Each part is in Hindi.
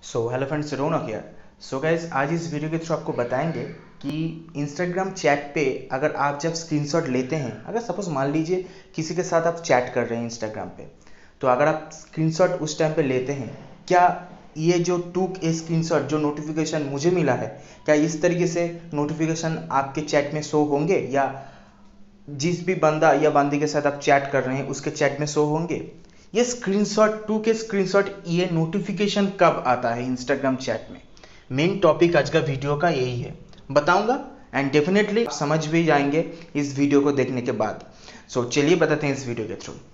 So hello friends, Raunak here. So guys, आज इस वीडियो के थ्रू आपको बताएंगे कि इंस्टाग्राम चैट पे अगर आप जब स्क्रीनशॉट लेते हैं, अगर सपोज मान लीजिए किसी के साथ आप चैट कर रहे हैं इंस्टाग्राम पे, तो अगर आप स्क्रीनशॉट उस टाइम पे लेते हैं, क्या ये जो टूक ए स्क्रीनशॉट जो नोटिफिकेशन मुझे मिला है, क्या इस तरीके से नोटिफिकेशन आपके चैट में शो होंगे, या जिस भी बंदा या बंदी के साथ आप चैट कर रहे हैं उसके चैट में शो होंगे? ये स्क्रीनशॉट, टू के स्क्रीनशॉट, ये नोटिफिकेशन कब आता है इंस्टाग्राम चैट में? मेन टॉपिक आज का वीडियो का यही है, बताऊंगा एंड डेफिनेटली समझ भी जाएंगे इस वीडियो को देखने के बाद। सो चलिए बताते हैं इस वीडियो के थ्रू।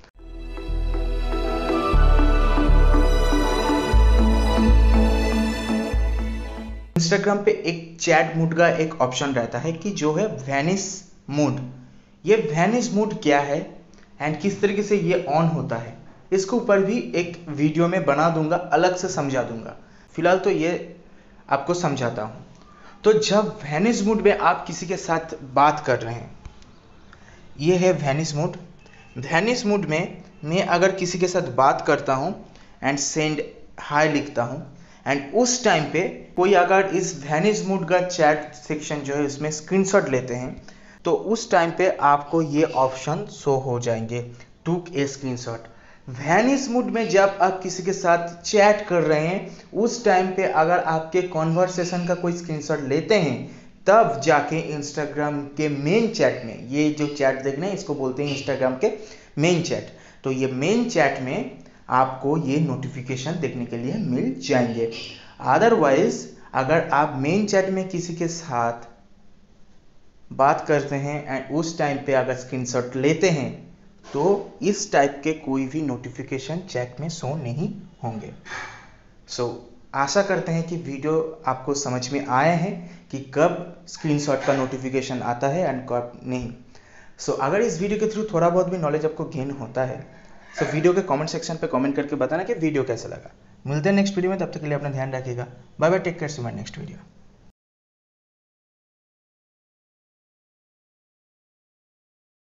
इंस्टाग्राम पे एक चैट मोड का एक ऑप्शन रहता है कि जो है वैनिश मोड। ये वैनिश मोड क्या है एंड किस तरीके से ये ऑन होता है, इसके ऊपर भी एक वीडियो में बना दूंगा, अलग से समझा दूंगा। फिलहाल तो ये आपको समझाता हूँ। तो जब वैनिश मोड में आप किसी के साथ बात कर रहे हैं, ये है वैनिश मोड। वैनिश मोड में मैं अगर किसी के साथ बात करता हूँ एंड सेंड हाय लिखता हूँ, एंड उस टाइम पे कोई अगर इस वैनिश मोड का चैट सेक्शन जो है उसमें स्क्रीनशॉट लेते हैं, तो उस टाइम पे आपको ये ऑप्शन शो हो जाएंगे, टूक ए स्क्रीनशॉट। वैनिश मोड में जब आप किसी के साथ चैट कर रहे हैं, उस टाइम पे अगर आपके कॉन्वर्सेशन का कोई स्क्रीनशॉट लेते हैं, तब जाके इंस्टाग्राम के मेन चैट में, ये जो चैट देख रहे हैं इसको बोलते हैं इंस्टाग्राम के मेन चैट, तो ये मेन चैट में आपको ये नोटिफिकेशन देखने के लिए मिल जाएंगे। अदरवाइज अगर आप मेन चैट में किसी के साथ बात करते हैं एंड उस टाइम पे अगर स्क्रीनशॉट लेते हैं, तो इस टाइप के कोई भी नोटिफिकेशन चैट में शो नहीं होंगे। सो आशा करते हैं कि वीडियो आपको समझ में आए हैं कि कब स्क्रीनशॉट का नोटिफिकेशन आता है एंड कब नहीं। सो अगर इस वीडियो के थ्रू थोड़ा बहुत भी नॉलेज आपको गेन होता है, तो वीडियो के कमेंट सेक्शन पे कमेंट करके बताना कि वीडियो कैसा लगा। मिलते हैं नेक्स्ट वीडियो में, तब तक के लिए अपना ध्यान रखिएगा। Bye bye, take care, see my next video.